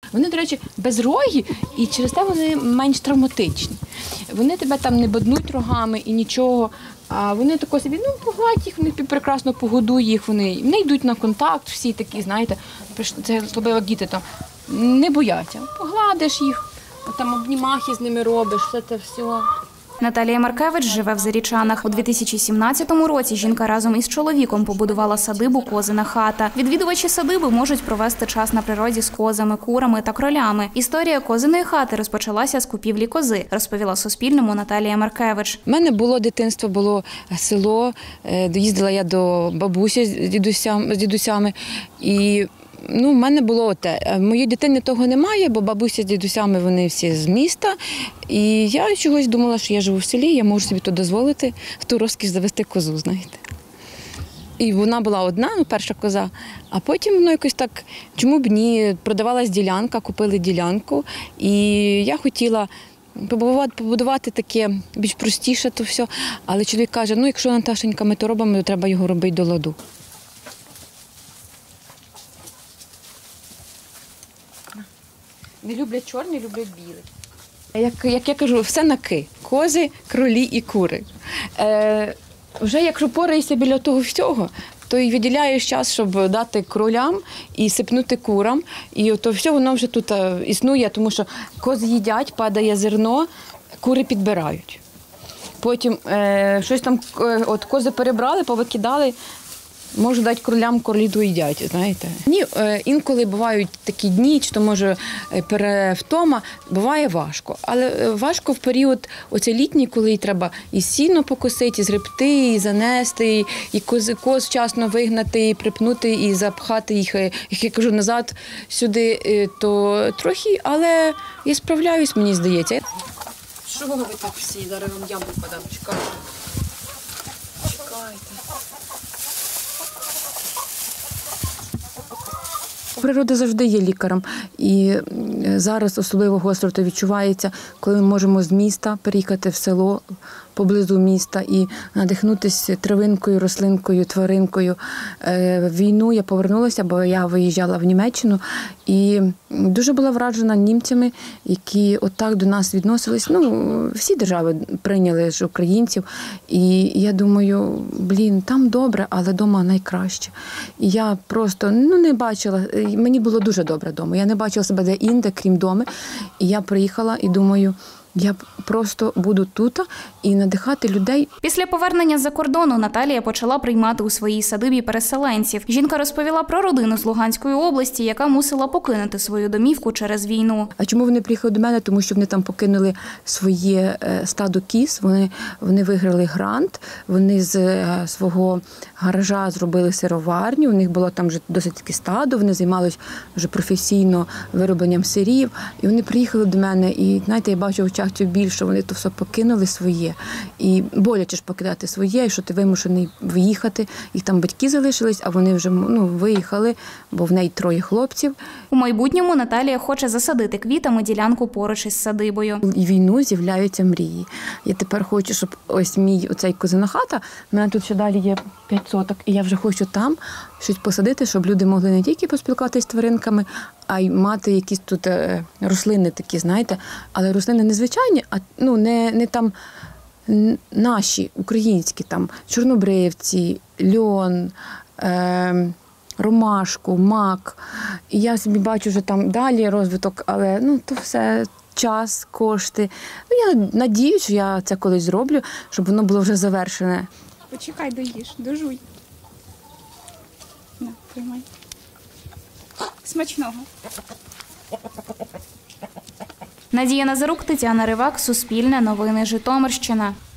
Вони, до речі, безрогі і через те вони менш травматичні. Вони тебе там не боднуть рогами і нічого, а вони тако собі, погладь їх, вони прекрасно погодуй їх, вони йдуть на контакт, всі такі, знаєте, це особливо діти там, не бояться. Погладиш їх, там обнімахи з ними робиш, все це все. Наталія Маркевич живе в Зарічанах. У 2017 році жінка разом із чоловіком побудувала садибу «Козина хата». Відвідувачі садиби можуть провести час на природі з козами, курами та кролями. Історія «Козиної хати» розпочалася з купівлі кози, розповіла Суспільному Наталія Маркевич. У мене було дитинство, було село, доїздила я до бабусі з дідусями і в мене було те. Моїй дитини того немає, бо бабуся з дідусями, вони всі з міста. І я чогось думала, що я живу в селі, я можу собі то дозволити, в ту розкіш завести козу, знаєте. І вона була одна, перша коза, а потім воно якось так, чому б ні, продавалась ділянка, купили ділянку. І я хотіла побудувати таке більш простіше то все, але чоловік каже, якщо, Наташенька, ми то робимо, то треба його робити до ладу. Не люблять чорні, люблять білий. Як я кажу, все на ки. Кози, кролі і кури. Вже якщо пораєшся біля того всього, то і виділяєш час, щоб дати кролям і сипнути курам. І то все воно вже тут існує, тому що кози їдять, падає зерно, кури підбирають. Потім щось там, кози перебрали, повикидали, можу дати кролям, кролі доїдять, знаєте. Інколи бувають такі дні, чи то може перевтома, буває важко. Але важко в період оцей літній, коли треба і сіно покосити, і згребти, і занести, і коз вчасно вигнати, і припнути, і запхати їх, як я кажу, назад сюди, то трохи, але я справляюсь, мені здається. Що ви так всі? Зараз вам яблуко дам, чекайте. Природа завжди є лікарем, і зараз особливо гостро це відчувається, коли ми можемо з міста переїхати в село поблизу міста і надихнутися травинкою, рослинкою, тваринкою. В війну я повернулася, бо я виїжджала в Німеччину і дуже була вражена німцями, які отак до нас відносились. Всі держави прийняли ж українців, і я думаю, там добре, але вдома найкраще. І я просто не бачила, мені було дуже добре вдома, я не бачила себе де-інде, крім дому, і я приїхала і думаю, я просто буду тут і надихати людей. Після повернення з-за кордону Наталія почала приймати у своїй садибі переселенців. Жінка розповіла про родину з Луганської області, яка мусила покинути свою домівку через війну. А чому вони приїхали до мене? Тому що вони там покинули своє стадо кіз, вони виграли грант, вони з свого гаража зробили сироварню, у них було там вже досить таке стадо, вони займалися вже професійно виробленням сирів, і вони приїхали до мене, і знаєте, я бачу в очах цю біль, що вони то все покинули своє. І боляче ж покидати своє, і що ти вимушений виїхати. Їх там батьки залишились, а вони вже виїхали, бо в неї 3 хлопців. У майбутньому Наталія хоче засадити квітами ділянку поруч із садибою. І війну з'являються мрії. Я тепер хочу, щоб ось оцей Козина хата, в мене тут ще далі є 5 соток, і я вже хочу там щось посадити, щоб люди могли не тільки поспілкуватися з тваринками, а й мати якісь тут рослини такі, знаєте, але рослини не звичайні, а не там наші, українські, там чорнобривці, льон, ромашку, мак. І я собі бачу вже там далі розвиток, але то все час, кошти. Я надію, що я це колись зроблю, щоб воно було вже завершене. Почекай, доїж, дожуй. На, приймай. Смачного. Надія Назарук, Тетяна Ривак, Суспільне новини, Житомирщина.